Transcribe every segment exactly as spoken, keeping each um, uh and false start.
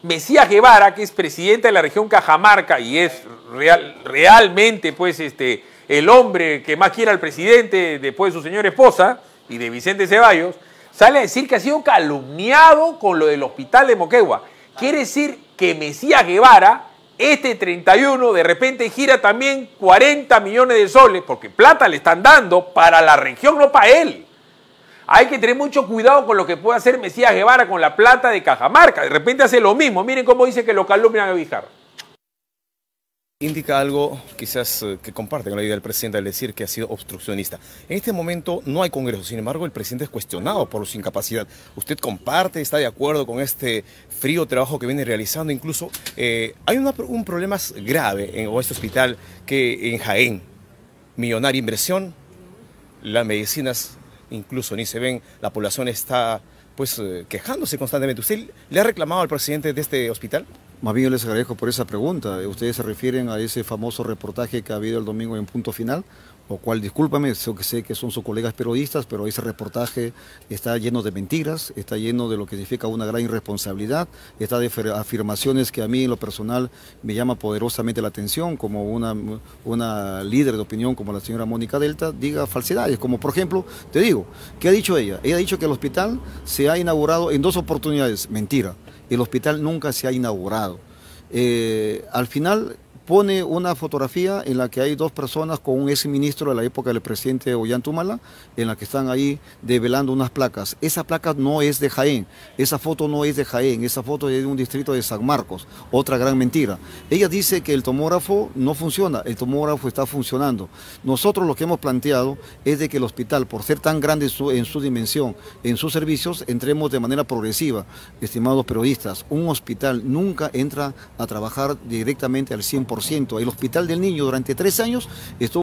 Mesías Guevara, que es presidente de la región Cajamarca y es real, realmente pues, este, el hombre que más quiere al presidente después de su señora esposa y de Vicente Ceballos, sale a decir que ha sido calumniado con lo del hospital de Moquegua. Quiere decir que Mesías Guevara, este treinta y uno, de repente gira también cuarenta millones de soles, porque plata le están dando para la región, no para él. Hay que tener mucho cuidado con lo que puede hacer Mesías Guevara con la plata de Cajamarca. De repente hace lo mismo. Miren cómo dice que lo calumnian a Vizcarra. Indica algo quizás eh, que comparte con la idea del presidente al decir que ha sido obstruccionista. En este momento no hay Congreso, sin embargo el presidente es cuestionado por su incapacidad. ¿Usted comparte, está de acuerdo con este frío trabajo que viene realizando? Incluso eh, hay una, un problema grave en este hospital que en Jaén, millonaria inversión, las medicinas incluso ni se ven, la población está pues eh, quejándose constantemente. ¿Usted le ha reclamado al presidente de este hospital? Más bien yo les agradezco por esa pregunta. Ustedes se refieren a ese famoso reportaje que ha habido el domingo en Punto Final, lo cual, discúlpame, sé que, sé que son sus colegas periodistas, pero ese reportaje está lleno de mentiras, está lleno de lo que significa una gran irresponsabilidad, está de afirmaciones que a mí en lo personal me llama poderosamente la atención, como una, una líder de opinión como la señora Mónica Delta diga falsedades, como por ejemplo, te digo, ¿qué ha dicho ella? Ella ha dicho que el hospital se ha inaugurado en dos oportunidades. Mentira, el hospital nunca se ha inaugurado. Eh, al final pone una fotografía en la que hay dos personas con un ex ministro de la época del presidente Ollanta-Humala, en la que están ahí develando unas placas. Esa placa no es de Jaén, esa foto no es de Jaén, esa foto es de un distrito de San Marcos, otra gran mentira. Ella dice que el tomógrafo no funciona, el tomógrafo está funcionando. Nosotros lo que hemos planteado es de que el hospital, por ser tan grande en su, en su dimensión, en sus servicios, entremos de manera progresiva. Estimados periodistas, un hospital nunca entra a trabajar directamente al cien por ciento. El Hospital del Niño durante tres años estuvo...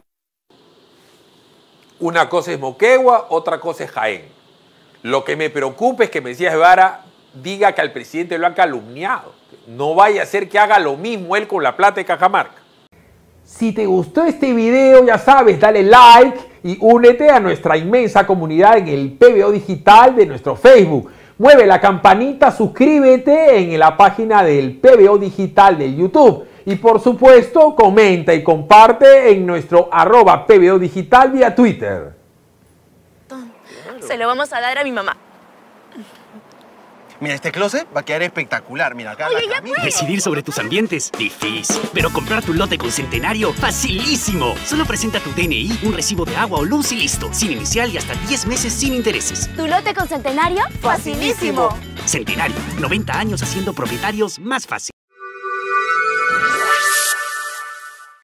Una cosa es Moquegua, otra cosa es Jaén. Lo que me preocupa es que Mesías Guevara diga que al presidente lo han calumniado. No vaya a ser que haga lo mismo él con la plata de Cajamarca. Si te gustó este video, ya sabes, dale like y únete a nuestra inmensa comunidad en el P B O Digital de nuestro Facebook. Mueve la campanita, suscríbete en la página del P B O Digital de YouTube. Y por supuesto, comenta y comparte en nuestro arroba P B O Digital vía Twitter. Se lo vamos a dar a mi mamá. Mira, este closet va a quedar espectacular. Mira, acá Oye, la ya puedo. Decidir sobre tus ambientes, difícil. Pero comprar tu lote con Centenario, facilísimo. Solo presenta tu D N I, un recibo de agua o luz y listo. Sin inicial y hasta diez meses sin intereses. ¿Tu lote con Centenario? ¡Facilísimo! Centenario, noventa años haciendo propietarios más fácil.